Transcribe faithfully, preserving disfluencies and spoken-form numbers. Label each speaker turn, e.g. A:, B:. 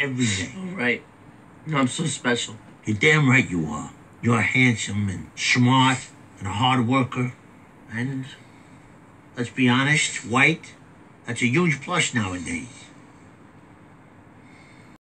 A: every day.
B: All right. I'm so special.
A: You're damn right you are. You're handsome and smart and a hard worker. And let's be honest, white, that's a huge plus nowadays.